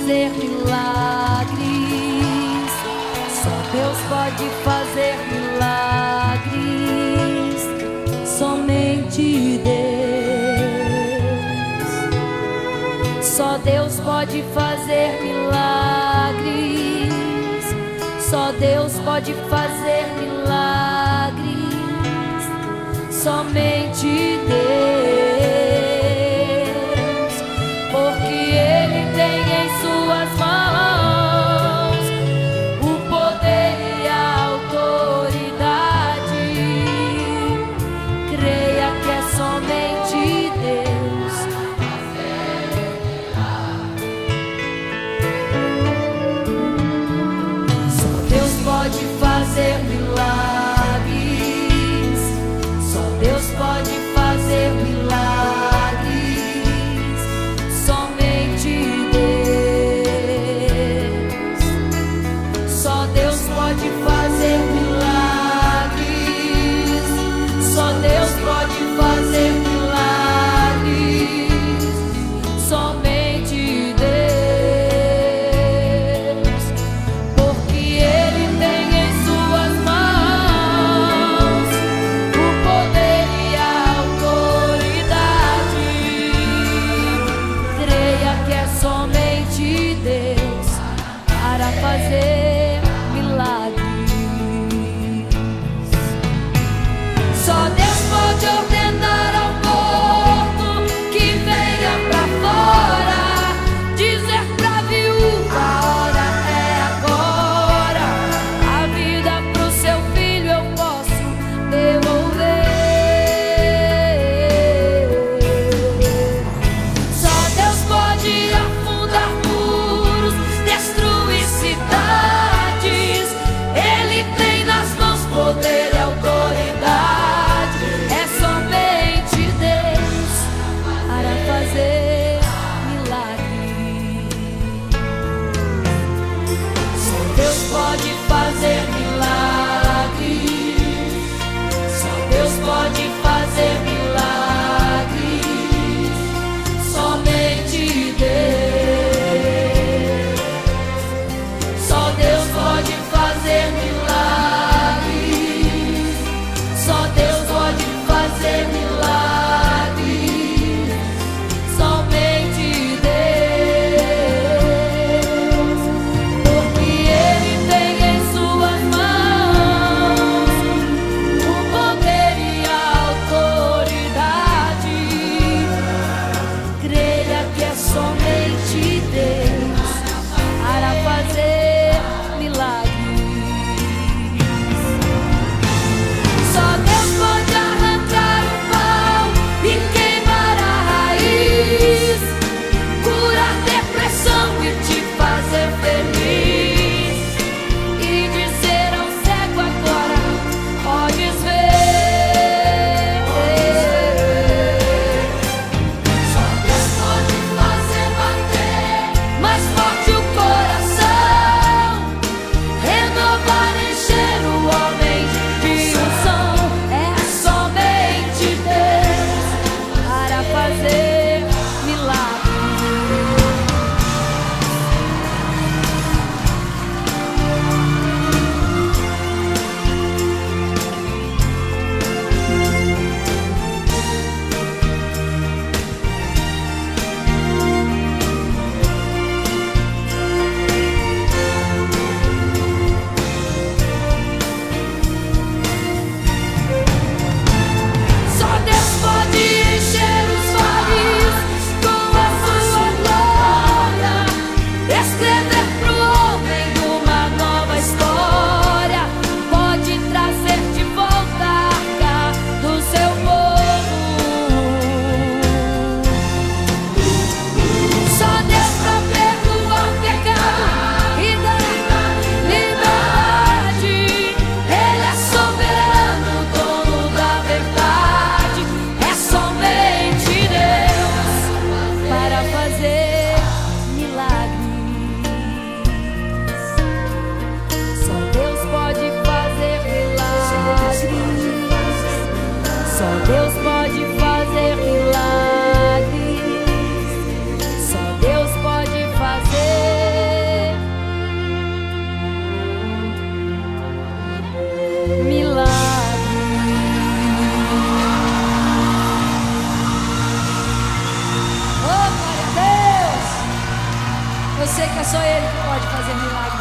fazer milagres. Só Deus pode fazer milagres. Somente Deus. Só Deus pode fazer milagres. Só Deus pode fazer milagres. Somente Deus, porque Ele tem em suas mãos o poder e a autoridade. Creia que é somente Deus. Só Deus pode fazer milagres. Só Deus pode fazer milagres. Somente Deus. Só Deus pode fazer milagres. Só Deus pode fazer milagres. Somente Deus, porque Ele tem em suas mãos o poder e a autoridade. Creia que é somente Deus para fazer milagres. Só Deus pode ordenar ao morto que venha pra fora, dizer pra viúva: a hora é agora. A vida pro seu filho eu posso devolver. Só Deus pode afundar muros, destruir cidades. Ele tem nas mãos poder e autoridade. É somente Deus para fazer milagres. Só Deus pode fazer milagres. Só Deus pode fazer milagres. Somente Deus. Só Deus pode fazer milagres. Só Deus pode fazer milagres. Somente Deus, porque Ele tem em suas mãos o poder e a autoridade. Creia que é somente Deus para fazer milagres. Só Deus pode arrancar o pau e queimar a raiz, curar depressão e te fazer feliz, e dizer ao cego: agora podes ver. Só Deus pode fazer bater mais forte o coração, renovar, encher o homem de unção. É somente Deus para fazer milagres. Só Deus pode encher os vales com a sua glória, escrever pro homem uma nova história, pode trazer de volta a arca do seu povo. Só Deus pra perdoar pecado e dar liberdade. Ele é soberano, dono da verdade. É somente Deus para fazer milagres. Ele que pode fazer milagre